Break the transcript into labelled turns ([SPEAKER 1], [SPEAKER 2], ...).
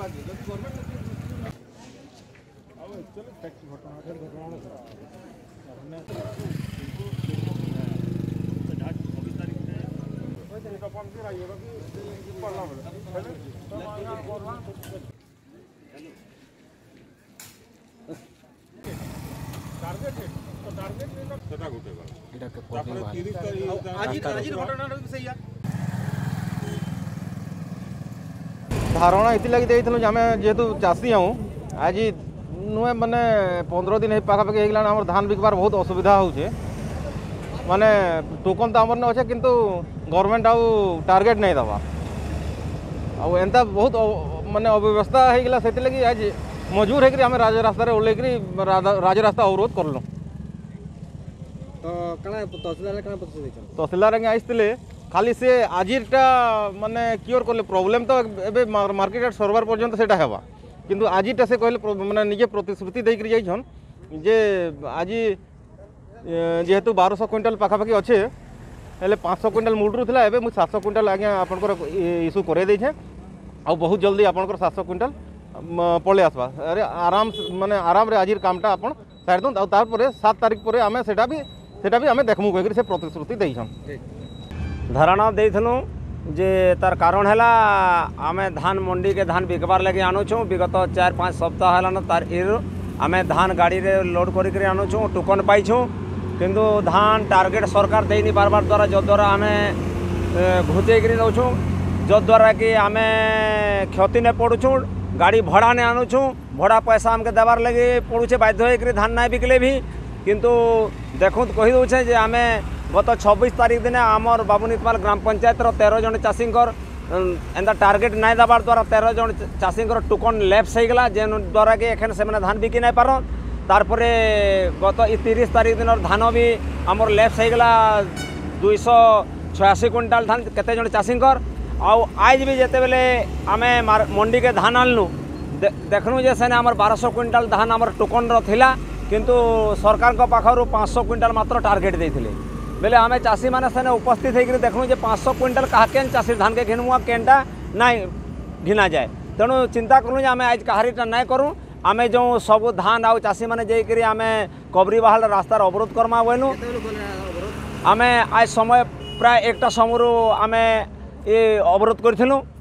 [SPEAKER 1] धारणा इति लगी देइथनु आमे जेहेतु चासी हूँ आज नुहे माने 15 दिन पाखापाखि होगला आम धान बिकबार बहुत असुविधा होचे माने टोकन तो आमर न अच्छे किंतु गवर्नमेंट आउ टार्गेट नहीं दवा आउ एंता बहुत माने अव्यवस्था होगला से लगी आज मजबूर है आम राजरास्ता ओल्लैक राजरास्ता अवरोध करलु। तहसीलदार आगे आसते खाली से आजिटा माने क्योर कले प्रॉब्लम तो एबे मार्केट सरवार पर्यंत सेटा हेबा किंतु आजिटा से कहले माने निजे प्रतिश्रुति देकर जाइछन जे आज जेहेतु 1200 क्विंटल पाखापाखि अच्छे हेले 500 क्विंटल मुड्रू थिला एबे मु 700 क्विंटल आगे आपनकर इश्यू करे देछे आ बहुत जल्दी आपनकर 700 क्विंटल पळे आसबा अरे आराम माने आराम रे आजिर कामटा आपन साइड दन तार परे 7 तारिख परे आमे सेटा भी आमे देखमु कहकर से प्रतिश्रुति देइछन।
[SPEAKER 2] धारणा देइथनु जे तार कारण है आमे धान मंडी के धान बिकबार लगे आणुछुँ विगत 4-5 सप्ताह है तार आमे धान गाड़ी रे लोड करिक आणुछुँ टोकन पाइछुँ किंतु धान टार्गेट सरकार देनी बार बार द्वारा जद्वारा आमे घुचेक नौछुँ जद्वारा कि आमे क्षति ने पड़ुछुँ गाड़ी भड़ा ने आणुछुँ भड़ा पैसा आमके देवार लगे पड़ुछे बाध्य होकर धान ना बिकले भी किंतु देखु कही दौचे जे आमे गत 26 तारीख दिन आमर बाबुनितमाल ग्राम पंचायत 13 जन चाषी एंता टार्गेट नाई दबार द्वारा 13 जन चाषी टोकन लैप्स होगला जेन द्वारा कि एखन से धान बिकी नहीं पारन तारपरे गत 30 तारीख दिन धान भी आमर लैप्स होगला 286 क्विंटाल धान केते जन चाषी आउ आज भी जिते बेले आमे मंडी के धान आनलु देखनु जे सेने आमर 1200 क्विंटाल धान आमर टोकन थिला किंतु सरकार को पाखरु 500 क्विंटाल मात्र टार्गेट देथिले बेले आमे चाषी माने सेने उपस्थित होकर देखनु जे 500 क्विंटाल कहा केन चाषी धान के घिनमुआ केनटा नाई घिना जाए तेणु चिंता करूँ आमे आज कहारीटा नाई करूँ आमे जो सब धान आउ चाषी माने जाइकरी आमे कबरी बाहल रास्तार अवरोध करमा बोलू आमे आज समय प्राय 1टा समयरू आमे ये अवरोध करूँ